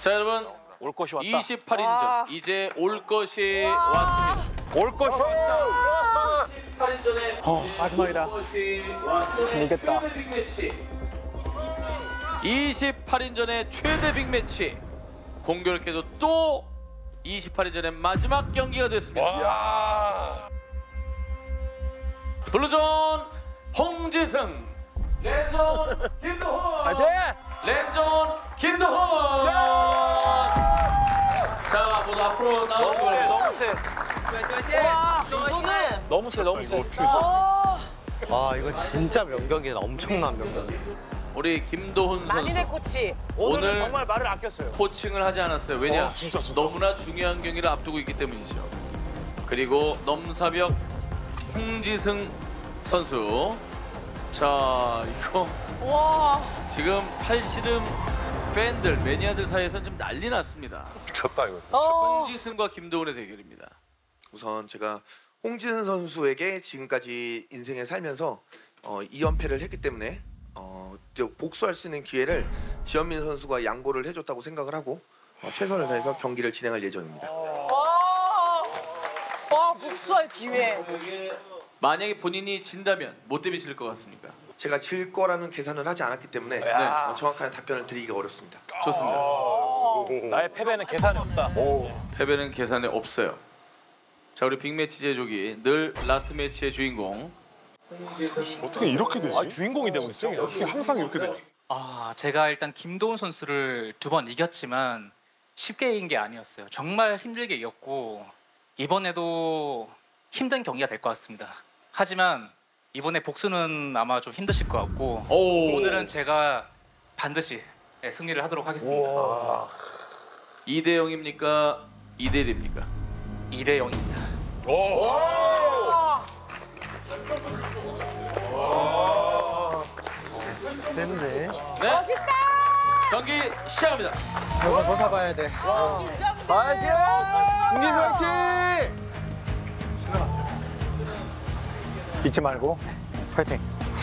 자 여러분 올 것이 왔다. 28인전 이제 올 것이 왔습니다. 올 것이 왔다. 28인전에 마지막이다. 재밌겠다. 28인전의 최대 빅매치. 공교롭게도 또 28인전의 마지막 경기가 됐습니다. 블루존 홍지승, 랜존 김도훈. 랜존 김도훈. 자, 모두 앞으로 나오시기 바랍니다. 너무 세, 너무 세. 아 이거 진짜 명경기다. 엄청난 명경기. 우리 김도훈 만인의 선수 코치. 오늘은 정말 말을 아꼈어요. 코칭을 하지 않았어요. 왜냐? 너무나 중요한 경기를 앞두고 있기 때문이죠. 그리고 넘사벽 홍지승 선수. 자, 이거 와. 지금 팔씨름 팬들, 매니아들 사이에서는 좀 난리 났습니다. 미쳤다 이거. 홍지승과 김도훈의 대결입니다. 우선 제가 홍지승 선수에게 지금까지 인생을 살면서 2연패를 했기 때문에 복수할 수 있는 기회를 지현민 선수가 양보를 해줬다고 생각을 하고 최선을 다해서 경기를 진행할 예정입니다. 와, 복수할 기회. 만약에 본인이 진다면 뭐 때문에 질 것 같습니까? 제가 질 거라는 계산을 하지 않았기 때문에 정확한 답변을 드리기가 어렵습니다. 좋습니다. 나의 패배는 계산이 없다. 패배는 계산에 없어요. 자, 우리 빅매치 제조기 늘 라스트 매치의 주인공. 어떻게 이렇게 되지? 아, 주인공이 되고 있어요. 어떻게 항상 이렇게 돼? 제가 일단 김도훈 선수를 2번 이겼지만 쉽게 이긴 게 아니었어요. 정말 힘들게 이겼고 이번에도 힘든 경기가 될 것 같습니다. 하지만 이번에 복수는 아마 좀 힘드실 것 같고 오늘은 제가 반드시 승리를 하도록 하겠습니다. 2대 0입니까? 2대 1입니까? 2대 0입니다. 센데. 네. 멋있다. 경기 시작합니다. 더 잡아야 돼. 파이팅! 홍지 파이팅! 잊지 말고 파이팅.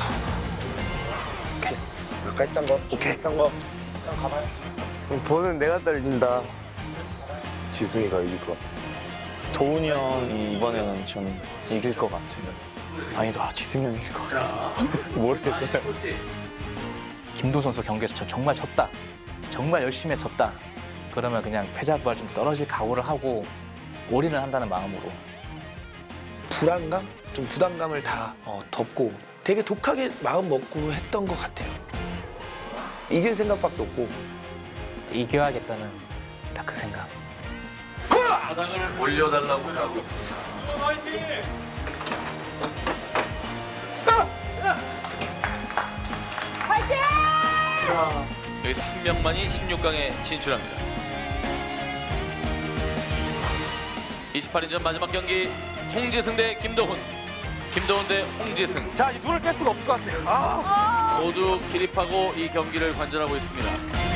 오케이. 아까 했던 거. 오케이. 했던 거. 가봐요. 보는 내가 떨린다. 지승이가 이길 것 같아. 도훈이 형이 이번에는 좀 이길 것 같아요. 아니다, 지승이 형이 이길 것 같기도. 모르겠어요. 김도훈 선수 경기에서 정말 졌다. 정말 열심히 졌다. 그러면 그냥 패자부활 좀 떨어질 각오를 하고 올인을 한다는 마음으로. 불안감? 좀 부담감을 다 덮고 되게 독하게 마음 먹고 했던 것 같아요. 이길 생각밖에 없고. 이겨야겠다는 딱 그 생각. 바닥을 올려달라고 하고 있습니다. 파이팅! 자, 여기서 한 명만이 16강에 진출합니다. 28인전 마지막 경기 홍지승 대 김도훈. 김도훈 대 홍지승. 자, 이 눈을 뗄 수가 없을 것 같아요. 모두 기립하고 이 경기를 관전하고 있습니다.